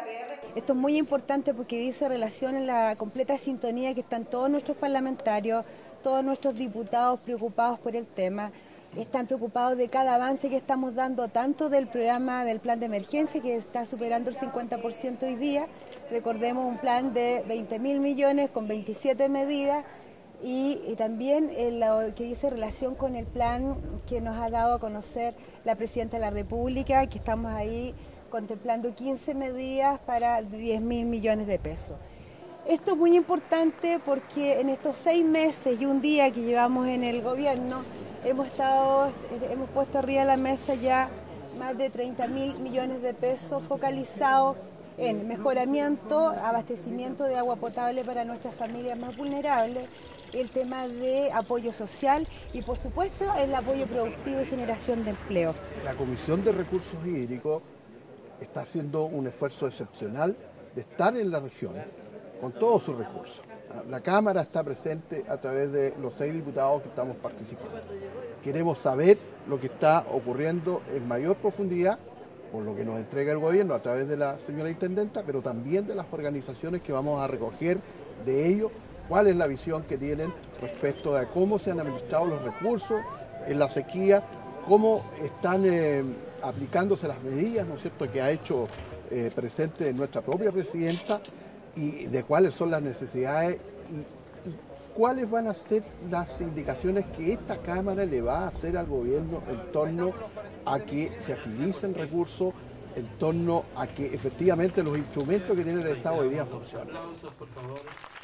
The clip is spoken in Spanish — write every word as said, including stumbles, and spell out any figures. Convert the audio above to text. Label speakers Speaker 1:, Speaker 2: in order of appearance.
Speaker 1: Esto es muy importante porque dice relación en la completa sintonía que están todos nuestros parlamentarios, todos nuestros diputados preocupados por el tema, están preocupados de cada avance que estamos dando, tanto del programa del plan de emergencia que está superando el cincuenta por ciento hoy día, recordemos un plan de veinte mil millones con veintisiete medidas, y, y también eh, lo que dice relación con el plan que nos ha dado a conocer la Presidenta de la República, que estamos ahí contemplando quince medidas para diez mil millones de pesos. Esto es muy importante porque en estos seis meses y un día que llevamos en el gobierno, hemos, estado, hemos puesto arriba de la mesa ya más de treinta mil millones de pesos focalizados en mejoramiento, abastecimiento de agua potable para nuestras familias más vulnerables, el tema de apoyo social y por supuesto el apoyo productivo y generación de empleo.
Speaker 2: La Comisión de Recursos Hídricos está haciendo un esfuerzo excepcional de estar en la región con todos sus recursos. La Cámara está presente a través de los seis diputados que estamos participando. Queremos saber lo que está ocurriendo en mayor profundidad, por lo que nos entrega el gobierno a través de la señora Intendenta, pero también de las organizaciones que vamos a recoger de ellos, cuál es la visión que tienen respecto a cómo se han administrado los recursos en la sequía, cómo están eh, aplicándose las medidas, ¿no es cierto?, que ha hecho eh, presente nuestra propia presidenta y de cuáles son las necesidades y, y cuáles van a ser las indicaciones que esta Cámara le va a hacer al gobierno en torno a que se agilicen recursos, en torno a que efectivamente los instrumentos que tiene el Estado hoy día funcionen.